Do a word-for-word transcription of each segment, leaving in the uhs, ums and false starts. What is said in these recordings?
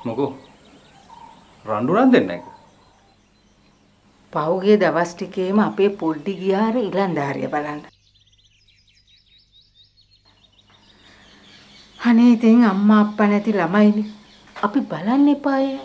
මොකෝ රණ්ඩු නම් දෙන්නේ නැහැ. පහුගිය දවස් ටිකේම අපේ පොඩ්ඩි ගියාර ඉලන්දාරිය බලන්න. අනේ ඉතින් අම්මා අප්පා නැති ළමයිනේ. අපි බලන්න එපායේ.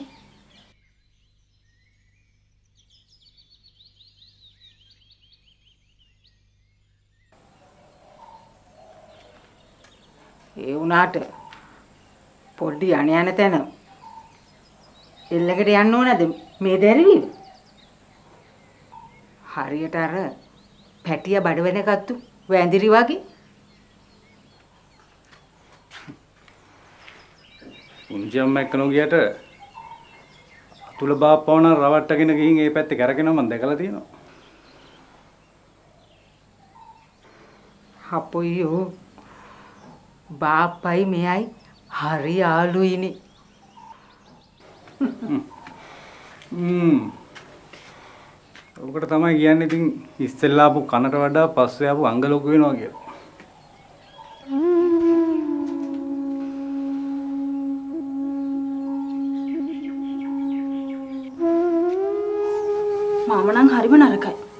ඒ වුණාට පොඩ්ඩි යණ යන තැන එල්ලකට යන්න ඕනද මේ දැරිවිව? හරියට අර පැටිය බඩ වෙනකත්තු වැඳිරි වගේ. උන්ජම් එක්කනෝ ගියට අතුල බාප්පවන රවට්ටගෙන ගිහින් ඒ පැත්තේ කරගෙනව මම දැකලා තියෙනවා. අපොයියෝ බාප්පයි මෙයයි හරි යාළුයිනේ. හ්ම්. ඔකට තමයි කියන්නේ ඉතින් ඉස්සෙල්ලා ආපු කනට වඩා පස්සේ ආපු අංග ලොකු වෙනවා කියලා. මම නම් හරිම නරකයි.